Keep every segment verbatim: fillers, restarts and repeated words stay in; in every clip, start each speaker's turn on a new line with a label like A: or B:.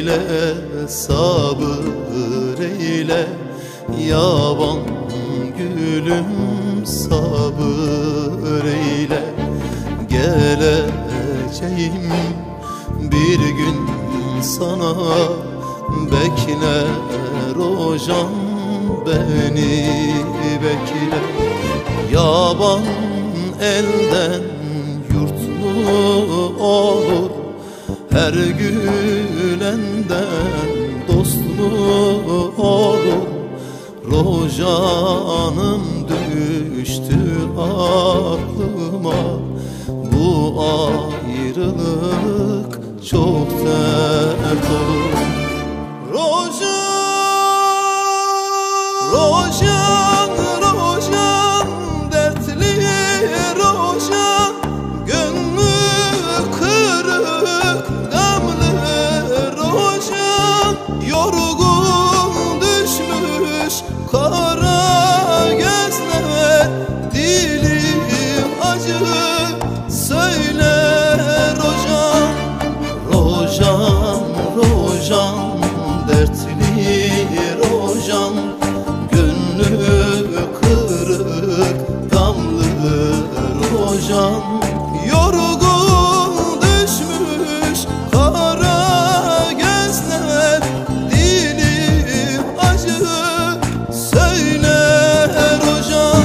A: eyle, sabır eyle, yaban gülüm sabır eyle. Geleceğim bir gün sana, bekler o can beni bekle. Yaban elden yurtlu olur, her gülenden dostlu olur. Rojanım düştü aklıma, bu ayrılık çok dert olur. Rojan, rojan, rojan, dertli rojan, gönlü kırık, gamlı rojan, yorgun düşmüş kara gözler, dilim acı söyler rojan. Rojan, rojan, dertli rojan, gönlü kırık, gamlı rojan, yorgun düşmüş kara gözler, dilim acı söyler rojan.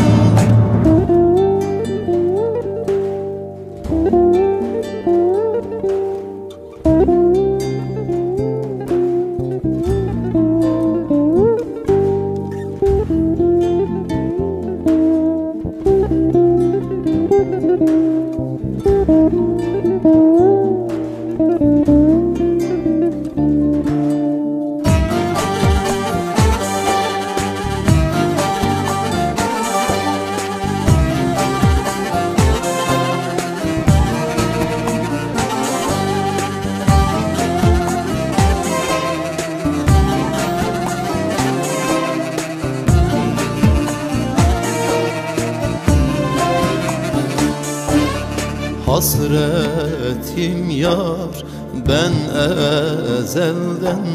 A: Hasretim yar, ben ezelden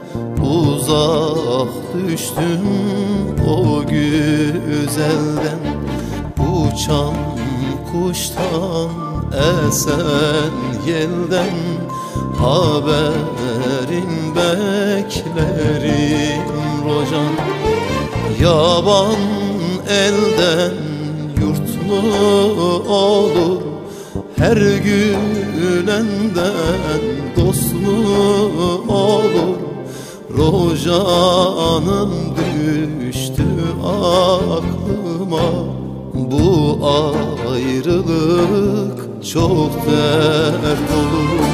A: uzak düştüm o güzelden. Uçan kuştan, esen yelden, haberin beklerim rojan. Yaban elden yurtlu olur, her gülenden dostlu olur. Rojanım düştü aklıma, bu ayrılık çok dert olur.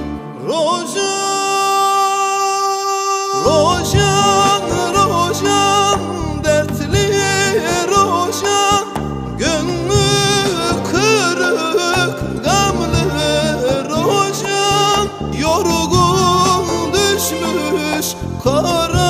A: Rojan, rojan, rojan, dertli rojan, gönlü kırık, gamlı rojan, yorgun düşmüş kara